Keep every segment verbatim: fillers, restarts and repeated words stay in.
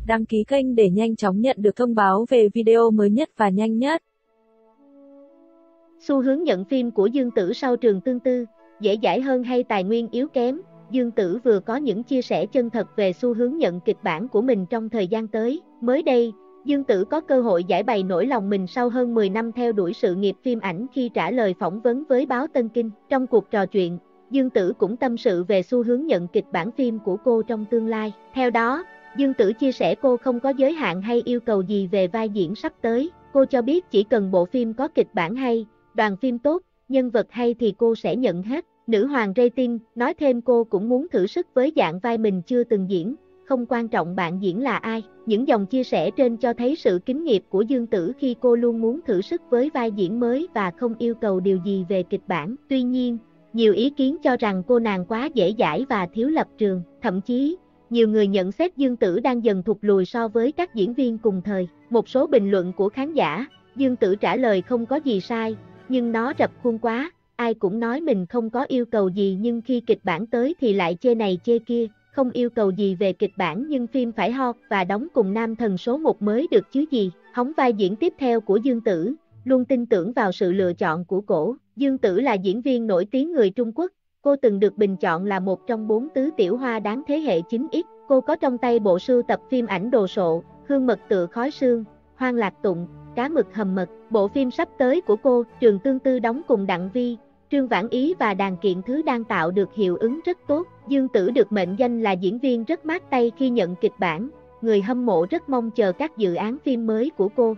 đăng ký kênh để nhanh chóng nhận được thông báo về video mới nhất và nhanh nhất. Xu hướng nhận phim của Dương Tử sau trường tương tư, dễ dãi hơn hay tài nguyên yếu kém? Dương Tử vừa có những chia sẻ chân thật về xu hướng nhận kịch bản của mình trong thời gian tới. Mới đây, Dương Tử có cơ hội giải bày nỗi lòng mình sau hơn mười năm theo đuổi sự nghiệp phim ảnh khi trả lời phỏng vấn với báo Tân Kinh. Trong cuộc trò chuyện, Dương Tử cũng tâm sự về xu hướng nhận kịch bản phim của cô trong tương lai. Theo đó, Dương Tử chia sẻ cô không có giới hạn hay yêu cầu gì về vai diễn sắp tới. Cô cho biết chỉ cần bộ phim có kịch bản hay, đoàn phim tốt, nhân vật hay thì cô sẽ nhận hết. Nữ hoàng rating nói thêm cô cũng muốn thử sức với dạng vai mình chưa từng diễn, không quan trọng bạn diễn là ai. Những dòng chia sẻ trên cho thấy sự kính nghiệp của Dương Tử khi cô luôn muốn thử sức với vai diễn mới và không yêu cầu điều gì về kịch bản. Tuy nhiên, nhiều ý kiến cho rằng cô nàng quá dễ dãi và thiếu lập trường. Thậm chí, nhiều người nhận xét Dương Tử đang dần thụt lùi so với các diễn viên cùng thời. Một số bình luận của khán giả, Dương Tử trả lời không có gì sai, nhưng nó rập khuôn quá. Ai cũng nói mình không có yêu cầu gì nhưng khi kịch bản tới thì lại chê này chê kia, không yêu cầu gì về kịch bản nhưng phim phải hot và đóng cùng nam thần số một mới được chứ gì. Hóng vai diễn tiếp theo của Dương Tử, luôn tin tưởng vào sự lựa chọn của cổ. Dương Tử là diễn viên nổi tiếng người Trung Quốc, cô từng được bình chọn là một trong bốn tứ tiểu hoa đáng thế hệ chín ích. Cô có trong tay bộ sưu tập phim ảnh đồ sộ, Hương mật tựa khói sương, Hoang lạc tụng, Cá mực hầm mật. Bộ phim sắp tới của cô, Trường tương tư đóng cùng Đặng Vi, Trương Vãn Ý và Đàn Kiện Thứ đang tạo được hiệu ứng rất tốt. Dương Tử được mệnh danh là diễn viên rất mát tay khi nhận kịch bản, người hâm mộ rất mong chờ các dự án phim mới của cô.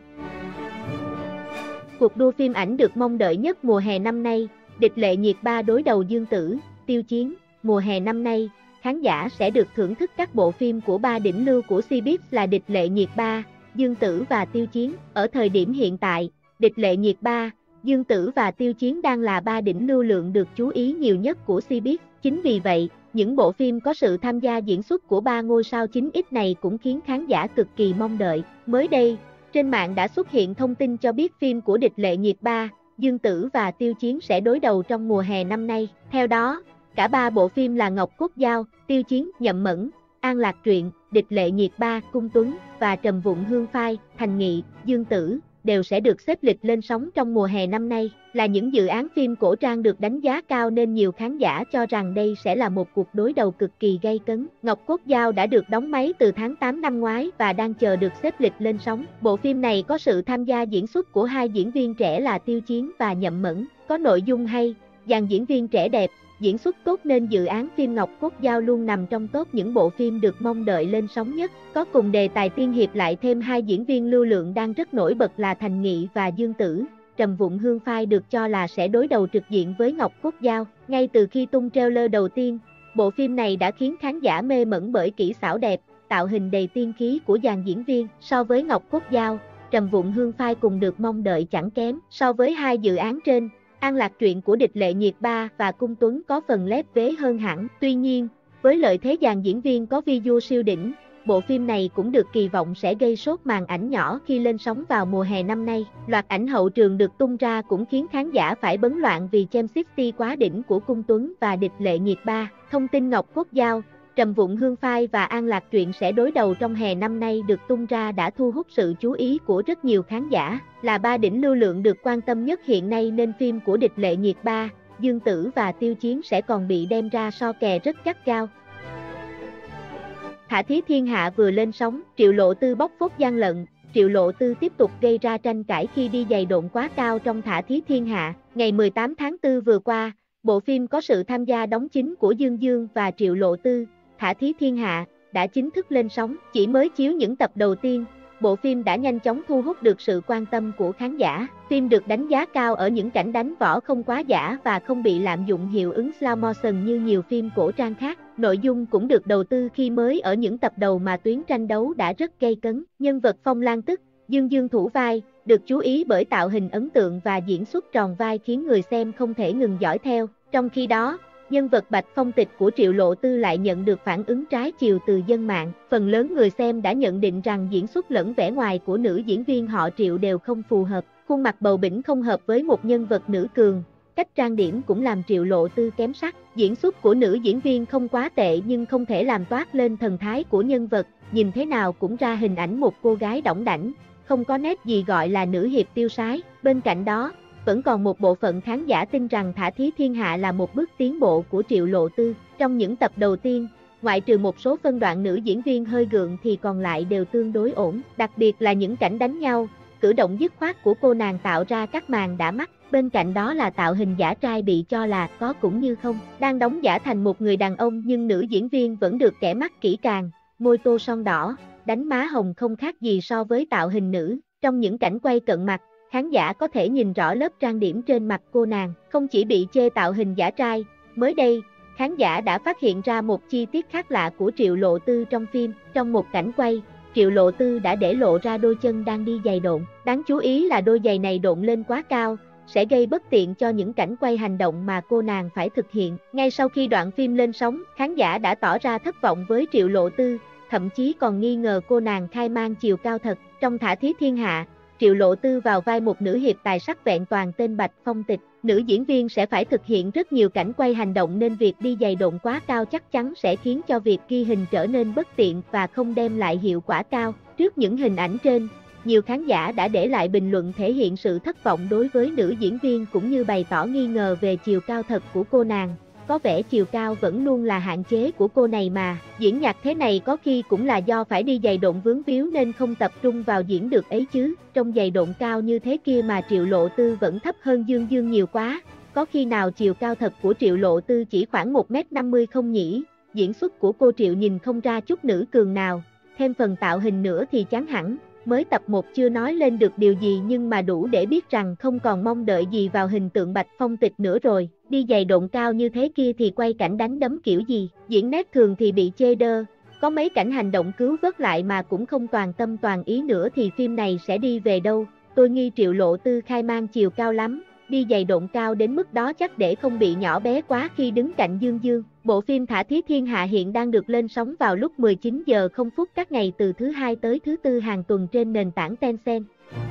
Cuộc đua phim ảnh được mong đợi nhất mùa hè năm nay, Địch Lệ Nhiệt ba đối đầu Dương Tử, Tiêu Chiến. Mùa hè năm nay, khán giả sẽ được thưởng thức các bộ phim của ba đỉnh lưu của Cbiz là Địch Lệ Nhiệt ba, Dương Tử và Tiêu Chiến. Ở thời điểm hiện tại, Địch Lệ Nhiệt ba, Dương Tử và Tiêu Chiến đang là ba đỉnh lưu lượng được chú ý nhiều nhất của Cbiz. Chính vì vậy, những bộ phim có sự tham gia diễn xuất của ba ngôi sao chín ích này cũng khiến khán giả cực kỳ mong đợi. Mới đây, trên mạng đã xuất hiện thông tin cho biết phim của Địch Lệ Nhiệt ba, Dương Tử và Tiêu Chiến sẽ đối đầu trong mùa hè năm nay. Theo đó, cả ba bộ phim là Ngọc Cốt Dao, Tiêu Chiến, Nhậm Mẫn, An Lạc Truyện, Địch Lệ Nhiệt ba, Cung Tuấn và Trầm Vụng Hương Phai, Thành Nghị, Dương Tử đều sẽ được xếp lịch lên sóng trong mùa hè năm nay. Là những dự án phim cổ trang được đánh giá cao nên nhiều khán giả cho rằng đây sẽ là một cuộc đối đầu cực kỳ gay cấn. Ngọc Cốt Dao đã được đóng máy từ tháng tám năm ngoái và đang chờ được xếp lịch lên sóng. Bộ phim này có sự tham gia diễn xuất của hai diễn viên trẻ là Tiêu Chiến và Nhậm Mẫn, có nội dung hay, dàn diễn viên trẻ đẹp, diễn xuất tốt nên dự án phim Ngọc Cốt Dao luôn nằm trong top những bộ phim được mong đợi lên sóng nhất. Có cùng đề tài tiên hiệp lại thêm hai diễn viên lưu lượng đang rất nổi bật là Thành Nghị và Dương Tử. Trầm Vụng Hương Phai được cho là sẽ đối đầu trực diện với Ngọc Cốt Dao. Ngay từ khi tung trailer đầu tiên, bộ phim này đã khiến khán giả mê mẩn bởi kỹ xảo đẹp, tạo hình đầy tiên khí của dàn diễn viên. So với Ngọc Cốt Dao, Trầm Vụng Hương Phai cùng được mong đợi chẳng kém. So với hai dự án trên, An Lạc Truyện của Địch Lệ Nhiệt ba và Cung Tuấn có phần lép vế hơn hẳn. Tuy nhiên, với lợi thế dàn diễn viên có visual siêu đỉnh, bộ phim này cũng được kỳ vọng sẽ gây sốt màn ảnh nhỏ khi lên sóng vào mùa hè năm nay. Loạt ảnh hậu trường được tung ra cũng khiến khán giả phải bấn loạn vì chem sáu quá đỉnh của Cung Tuấn và Địch Lệ Nhiệt ba. Thông tin Ngọc Cốt Dao, Trầm Vụng Hương Phai và An Lạc Truyện sẽ đối đầu trong hè năm nay được tung ra đã thu hút sự chú ý của rất nhiều khán giả. Là ba đỉnh lưu lượng được quan tâm nhất hiện nay nên phim của Địch Lệ Nhiệt ba, Dương Tử và Tiêu Chiến sẽ còn bị đem ra so kè rất gắt gao. Thả Thí Thiên Hạ vừa lên sóng, Triệu Lộ Tư bóc phốt gian lận. Triệu Lộ Tư tiếp tục gây ra tranh cãi khi đi giày độn quá cao trong Thả Thí Thiên Hạ. Ngày mười tám tháng tư vừa qua, bộ phim có sự tham gia đóng chính của Dương Dương và Triệu Lộ Tư, Thả Thí Thiên Hạ, đã chính thức lên sóng. Chỉ mới chiếu những tập đầu tiên, bộ phim đã nhanh chóng thu hút được sự quan tâm của khán giả. Phim được đánh giá cao ở những cảnh đánh võ không quá giả và không bị lạm dụng hiệu ứng slow motion như nhiều phim cổ trang khác. Nội dung cũng được đầu tư khi mới ở những tập đầu mà tuyến tranh đấu đã rất gay cấn. Nhân vật Phong Lan Tức, Dương Dương thủ vai, được chú ý bởi tạo hình ấn tượng và diễn xuất tròn vai khiến người xem không thể ngừng dõi theo. Trong khi đó, nhân vật Bạch Phong Tịch của Triệu Lộ Tư lại nhận được phản ứng trái chiều từ dân mạng. Phần lớn người xem đã nhận định rằng diễn xuất lẫn vẻ ngoài của nữ diễn viên họ Triệu đều không phù hợp. Khuôn mặt bầu bĩnh không hợp với một nhân vật nữ cường. cách trang điểm cũng làm Triệu Lộ Tư kém sắc. Diễn xuất của nữ diễn viên không quá tệ nhưng không thể làm toát lên thần thái của nhân vật, nhìn thế nào cũng ra hình ảnh một cô gái đỏng đảnh, không có nét gì gọi là nữ hiệp tiêu sái. Bên cạnh đó, vẫn còn một bộ phận khán giả tin rằng Thả Thí Thiên Hạ là một bước tiến bộ của Triệu Lộ Tư. Trong những tập đầu tiên, ngoại trừ một số phân đoạn nữ diễn viên hơi gượng thì còn lại đều tương đối ổn, đặc biệt là những cảnh đánh nhau, cử động dứt khoát của cô nàng tạo ra các màn đã mắt. Bên cạnh đó là tạo hình giả trai bị cho là có cũng như không, đang đóng giả thành một người đàn ông nhưng nữ diễn viên vẫn được kẻ mắt kỹ càng, môi tô son đỏ, đánh má hồng không khác gì so với tạo hình nữ. Trong những cảnh quay cận mặt, khán giả có thể nhìn rõ lớp trang điểm trên mặt cô nàng, không chỉ bị chê tạo hình giả trai. Mới đây, khán giả đã phát hiện ra một chi tiết khác lạ của Triệu Lộ Tư trong phim. Trong một cảnh quay, Triệu Lộ Tư đã để lộ ra đôi chân đang đi giày độn. Đáng chú ý là đôi giày này độn lên quá cao, sẽ gây bất tiện cho những cảnh quay hành động mà cô nàng phải thực hiện. Ngay sau khi đoạn phim lên sóng, khán giả đã tỏ ra thất vọng với Triệu Lộ Tư, thậm chí còn nghi ngờ cô nàng khai mang chiều cao thật. Trong Thả Thí Thiên Hạ, Triệu Lộ Tư vào vai một nữ hiệp tài sắc vẹn toàn tên Bạch Phong Tịch. Nữ diễn viên sẽ phải thực hiện rất nhiều cảnh quay hành động nên việc đi giày độn quá cao chắc chắn sẽ khiến cho việc ghi hình trở nên bất tiện và không đem lại hiệu quả cao. Trước những hình ảnh trên, nhiều khán giả đã để lại bình luận thể hiện sự thất vọng đối với nữ diễn viên cũng như bày tỏ nghi ngờ về chiều cao thật của cô nàng. Có vẻ chiều cao vẫn luôn là hạn chế của cô này mà, diễn nhạc thế này có khi cũng là do phải đi giày độn vướng víu nên không tập trung vào diễn được ấy chứ. Trong giày độn cao như thế kia mà Triệu Lộ Tư vẫn thấp hơn Dương Dương nhiều quá, có khi nào chiều cao thật của Triệu Lộ Tư chỉ khoảng một mét năm mươi không nhỉ? Diễn xuất của cô Triệu nhìn không ra chút nữ cường nào, thêm phần tạo hình nữa thì chán hẳn. Mới tập một chưa nói lên được điều gì nhưng mà đủ để biết rằng không còn mong đợi gì vào hình tượng Bạch Phong Tịch nữa rồi. Đi giày độn cao như thế kia thì quay cảnh đánh đấm kiểu gì, diễn nét thường thì bị chê đơ, có mấy cảnh hành động cứu vớt lại mà cũng không toàn tâm toàn ý nữa thì phim này sẽ đi về đâu. Tôi nghi Triệu Lộ Tư khai mang chiều cao lắm, đi giày độn cao đến mức đó chắc để không bị nhỏ bé quá khi đứng cạnh Dương Dương. Bộ phim Thả Thí Thiên Hạ hiện đang được lên sóng vào lúc mười chín giờ không phút các ngày từ thứ hai tới thứ tư hàng tuần trên nền tảng Tencent.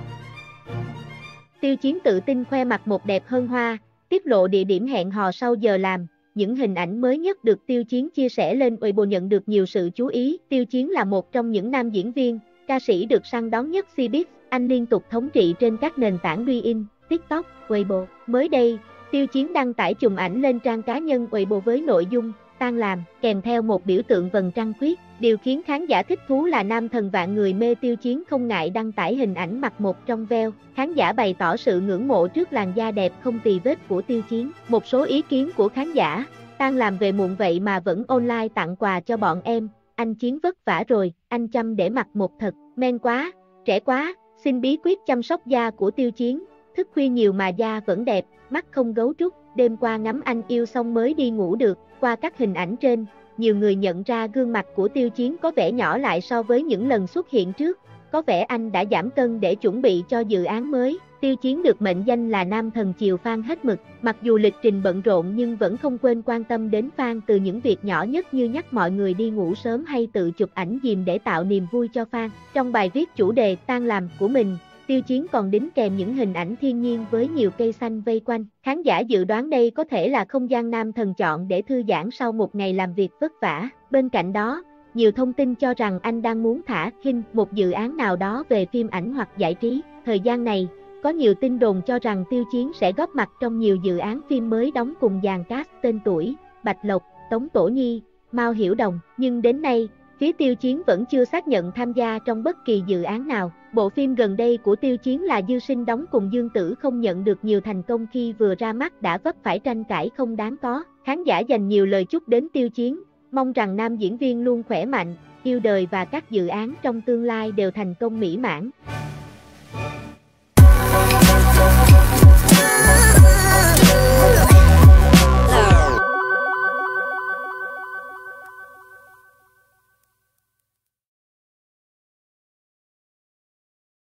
Tiêu Chiến tự tin khoe mặt một đẹp hơn hoa, tiết lộ địa điểm hẹn hò sau giờ làm. Những hình ảnh mới nhất được Tiêu Chiến chia sẻ lên Weibo nhận được nhiều sự chú ý. Tiêu Chiến là một trong những nam diễn viên, ca sĩ được săn đón nhất Cbiz. Anh liên tục thống trị trên các nền tảng Douyin, TikTok, Weibo. Mới đây, Tiêu Chiến đăng tải chùm ảnh lên trang cá nhân Weibo với nội dung tan làm, kèm theo một biểu tượng vầng trăng khuyết. Điều khiến khán giả thích thú là nam thần vạn người mê Tiêu Chiến không ngại đăng tải hình ảnh mặc một trong veo. Khán giả bày tỏ sự ngưỡng mộ trước làn da đẹp không tì vết của Tiêu Chiến. Một số ý kiến của khán giả: tan làm về muộn vậy mà vẫn online tặng quà cho bọn em, anh Chiến vất vả rồi, anh chăm để mặc một thật, men quá, trẻ quá. Xin bí quyết chăm sóc da của Tiêu Chiến, thức khuya nhiều mà da vẫn đẹp, mắt không gấu trúc, đêm qua ngắm anh yêu xong mới đi ngủ được. Qua các hình ảnh trên, nhiều người nhận ra gương mặt của Tiêu Chiến có vẻ nhỏ lại so với những lần xuất hiện trước, có vẻ anh đã giảm cân để chuẩn bị cho dự án mới. Tiêu Chiến được mệnh danh là nam thần chiều fan hết mực, mặc dù lịch trình bận rộn nhưng vẫn không quên quan tâm đến fan từ những việc nhỏ nhất như nhắc mọi người đi ngủ sớm hay tự chụp ảnh dìm để tạo niềm vui cho fan. Trong bài viết chủ đề tan làm của mình, Tiêu Chiến còn đính kèm những hình ảnh thiên nhiên với nhiều cây xanh vây quanh. Khán giả dự đoán đây có thể là không gian nam thần chọn để thư giãn sau một ngày làm việc vất vả. Bên cạnh đó, nhiều thông tin cho rằng anh đang muốn thả khinh một dự án nào đó về phim ảnh hoặc giải trí. Thời gian này, có nhiều tin đồn cho rằng Tiêu Chiến sẽ góp mặt trong nhiều dự án phim mới đóng cùng dàn cast tên tuổi Bạch Lộc, Tống Tổ Nhi, Mao Hiểu Đồng. Nhưng đến nay, phía Tiêu Chiến vẫn chưa xác nhận tham gia trong bất kỳ dự án nào. Bộ phim gần đây của Tiêu Chiến là Dư Sinh đóng cùng Dương Tử không nhận được nhiều thành công khi vừa ra mắt đã vấp phải tranh cãi không đáng có. Khán giả dành nhiều lời chúc đến Tiêu Chiến, mong rằng nam diễn viên luôn khỏe mạnh, yêu đời và các dự án trong tương lai đều thành công mỹ mãn.